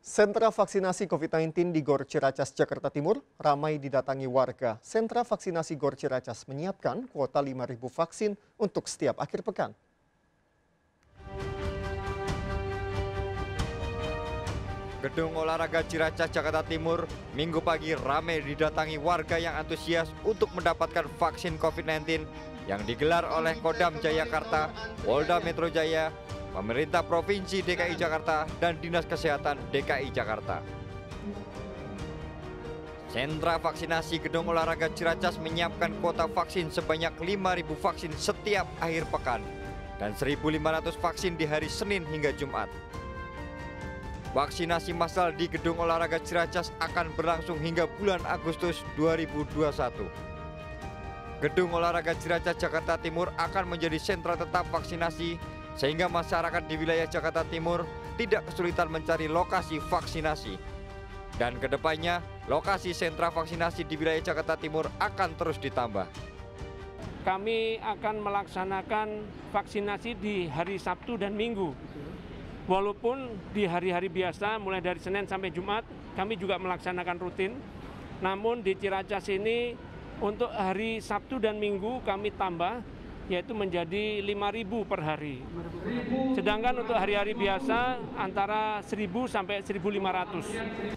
Sentra vaksinasi COVID-19 di Gor Ciracas, Jakarta Timur ramai didatangi warga. Sentra vaksinasi Gor Ciracas menyiapkan kuota 5.000 vaksin untuk setiap akhir pekan. Gedung Olahraga Ciracas, Jakarta Timur, Minggu pagi ramai didatangi warga yang antusias untuk mendapatkan vaksin COVID-19 yang digelar oleh Kodam Jayakarta, Polda Metro Jaya, Pemerintah Provinsi DKI Jakarta, dan Dinas Kesehatan DKI Jakarta. Sentra vaksinasi Gedung Olahraga Ciracas menyiapkan kuota vaksin sebanyak 5.000 vaksin setiap akhir pekan dan 1.500 vaksin di hari Senin hingga Jumat. Vaksinasi massal di Gedung Olahraga Ciracas akan berlangsung hingga bulan Agustus 2021. Gedung Olahraga Ciracas, Jakarta Timur akan menjadi sentra tetap vaksinasi sehingga masyarakat di wilayah Jakarta Timur tidak kesulitan mencari lokasi vaksinasi. Dan kedepannya, lokasi sentra vaksinasi di wilayah Jakarta Timur akan terus ditambah. Kami akan melaksanakan vaksinasi di hari Sabtu dan Minggu. Walaupun di hari-hari biasa, mulai dari Senin sampai Jumat, kami juga melaksanakan rutin. Namun di Ciracas ini, untuk hari Sabtu dan Minggu kami tambah, yaitu menjadi 5.000 per hari. Sedangkan untuk hari-hari biasa antara 1.000 sampai 1.500.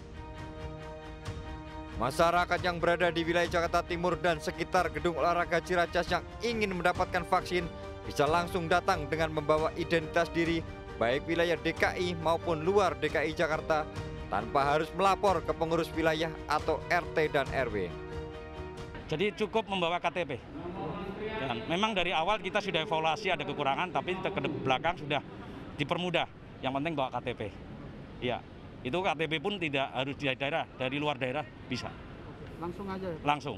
Masyarakat yang berada di wilayah Jakarta Timur dan sekitar Gedung Olahraga Ciracas yang ingin mendapatkan vaksin bisa langsung datang dengan membawa identitas diri baik wilayah DKI maupun luar DKI Jakarta tanpa harus melapor ke pengurus wilayah atau RT dan RW. Jadi cukup membawa KTP. Dan memang dari awal kita sudah evaluasi ada kekurangan, tapi ke belakang sudah dipermudah. Yang penting bawa KTP. Iya, itu KTP pun tidak harus di daerah, dari luar daerah bisa. Langsung aja? Langsung.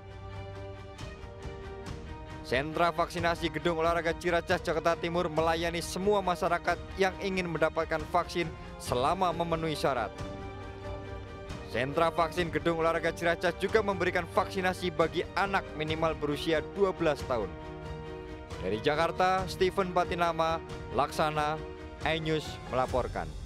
Sentra vaksinasi Gedung Olahraga Ciracas, Jakarta Timur melayani semua masyarakat yang ingin mendapatkan vaksin selama memenuhi syarat. Sentra vaksin Gedung Olahraga Ciracas juga memberikan vaksinasi bagi anak minimal berusia 12 tahun. Dari Jakarta, Steven Patinama, Laksana, iNews melaporkan.